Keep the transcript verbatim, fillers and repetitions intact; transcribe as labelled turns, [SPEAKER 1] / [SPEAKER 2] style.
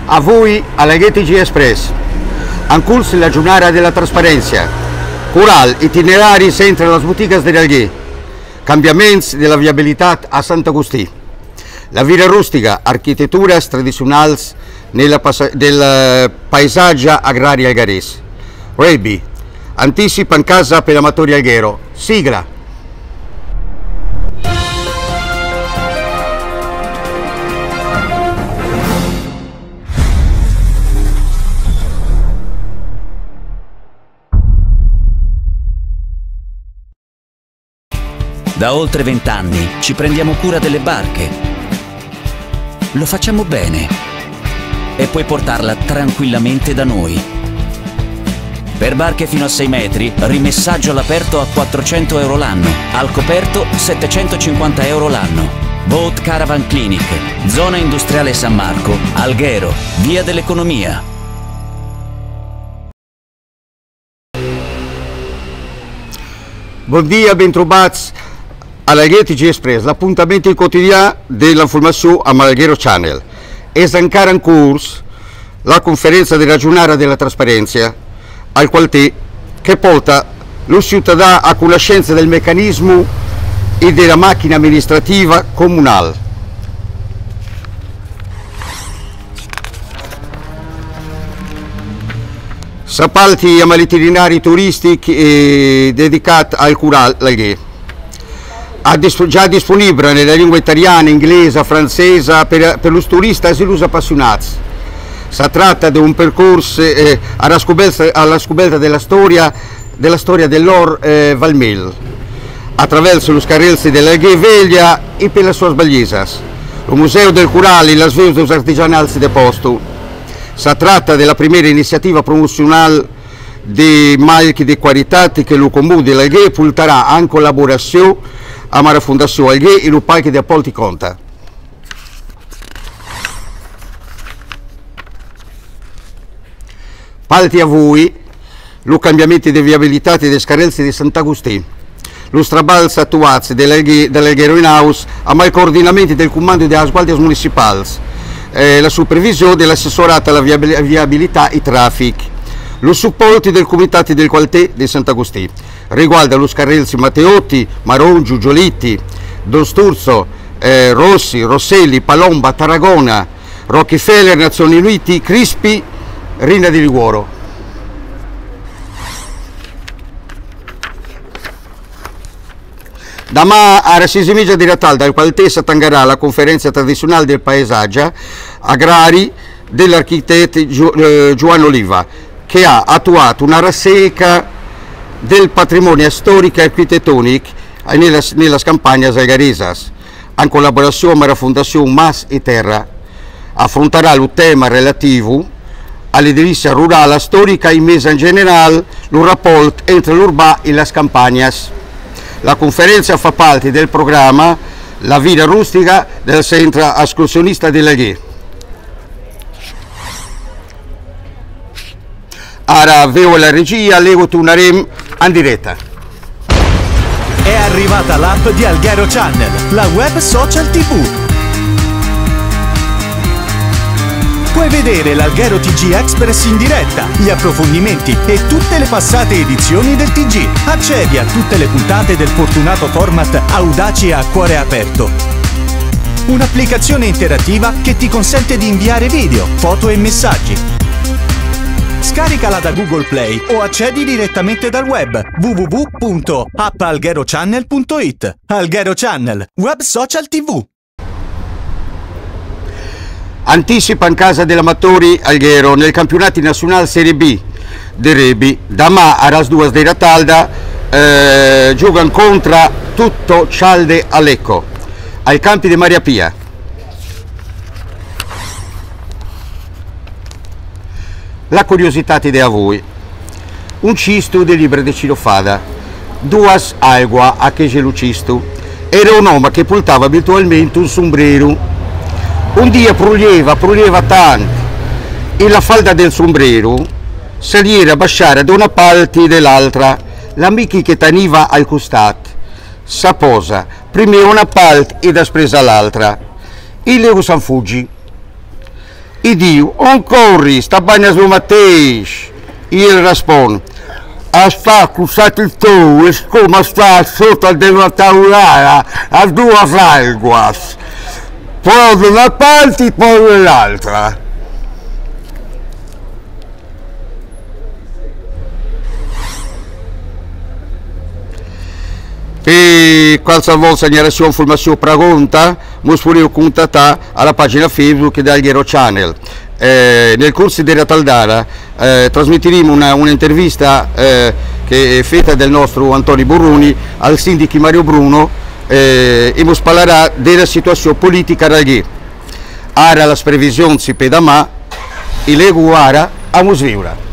[SPEAKER 1] A voi alla T G Express, en curs la jornada de la transparència, coral, itineraris entre les botigues de l'Alguer, canviaments de la viabilitat a Sant Agustí, la vida rústica, arquitectures tradicionals nella del paesatge agrari algarès. Rebi, anticipa in casa per amatori alghero. Sigla.
[SPEAKER 2] Da oltre vent'anni ci prendiamo cura delle barche. Lo facciamo bene e puoi portarla tranquillamente da noi. Per barche fino a sei metri, rimessaggio all'aperto a quattrocento euro l'anno, al coperto settecentocinquanta euro l'anno. Boat Caravan Clinic, zona industriale San Marco, Alghero, via dell'Economia.
[SPEAKER 1] Buongiorno, bentrovati alla T G Express, l'appuntamento quotidiano dell'informazione a Alghero Channel. È ancora in corso la conferenza della giornata della trasparenza, al quale che porta lo cittadino a conoscenza del meccanismo e della macchina amministrativa comunale. Sapalti a itinerari turistici eh, dedicati al Cural Alghero. Già disponibile nella lingua italiana, inglese, francese per, per i turisti e gli appassionati. Si tratta di un percorso eh, alla, scoperta, alla scoperta della storia, della storia dell'Or eh, Valmel, attraverso lo scarrelsi dell'Alghero Veglia e per le sue sbagliese. Il Museo del Cural e le sveglie artigianali del posto. Si tratta della prima iniziativa promozionale di marchi di qualità che il Comune dell'Alghero porterà in collaborazione a Mara Fondazione Alghero e il Parco di Apolti Conta. Palti a voi, lo cambiamento di viabilità dei scarrelsi di Sant'Agustino, lo strabalzo attuato dell'Alghero in house a il coordinamento del comando delle guardie municipali, eh, la supervisione dell'assessorato alla viabilità e traffico, lo supporto del comitato del qualità di Sant'Agustino. Riguarda lo scarrelsi Matteotti, Marongiu, Giolitti, Don Sturzo, eh, Rossi, Rosselli, Palomba, Tarragona, Rockefeller, Nazioni Unite, Crispi, Rina di Liguoro. Da ma a Rassisimigia di Natal, dal quale si tangerà la conferenza tradizionale del paesaggio agrari dell'architetto Gio, eh, Giovanni Oliva, che ha attuato una rassegna del patrimonio storico e architettonico nella, nella campagna algaresas, in collaborazione con la Fondazione Mas e Terra. Affronterà il tema relativo all'edilizia rurale storica e messa in generale il rapporto entre l'urbà e le campagne. La conferenza fa parte del programma La vita rustica del centro escursionista dell'Alghero. Ora vedo la regia, leggo torneremo in diretta.
[SPEAKER 3] È arrivata l'app di Alghero Channel, la web social tivù. Puoi vedere l'Alghero T G Express in diretta, gli approfondimenti e tutte le passate edizioni del T G. Accedi a tutte le puntate del fortunato format Audaci a cuore aperto. Un'applicazione interattiva che ti consente di inviare video, foto e messaggi. Scaricala da Google Play o accedi direttamente dal web w w w punto app alghero channel punto it. Alghero Channel, web social tivù.
[SPEAKER 1] Anticipa in casa dell'Amatori Alghero nel campionato nazionale Serie B di Rebi. Da ma a Ras due di Ratalda eh, giocano contro tutto Cialde a Lecco, ai campi di Maria Pia. La curiosità ti dà a voi. Un cisto di libro di Cilofada, due agua a che lo cisto, era un uomo che portava abitualmente un sombrero. Un dia pruglieva, pruglieva tanto, e la falda del sombrero saliera a basciare da una parte dell'altra, l'amica che teniva al costato, sa posa, prima una parte e da spresa l'altra, e lei san fuggi. e diu, on corri, sta bagna su mateix, il risponde, es fa costat il tou, és com estar sota d'una taulada a dues aigües, prou d'una part i prou de l'altra. E qualsevol segnalazione, informazione, pregunta, mi potete contattare alla pagina Facebook del Alghero Channel. Eh, nel corso della Taldara eh, trasmetteremo un'intervista eh, che è fatta del nostro Antonio Burruni al sindaco Mario Bruno eh, e mi parlerà della situazione politica d'Alghero. Ara la previsione si peda ma e le guara a musviura.